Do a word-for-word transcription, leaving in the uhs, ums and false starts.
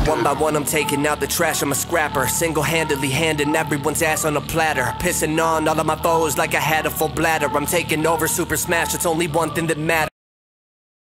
One by one I'm taking out the trash, I'm a scrapper. Single-handedly handing everyone's ass on a platter. Pissing on all of my foes like I had a full bladder. I'm taking over Super Smash, it's only one thing that matters.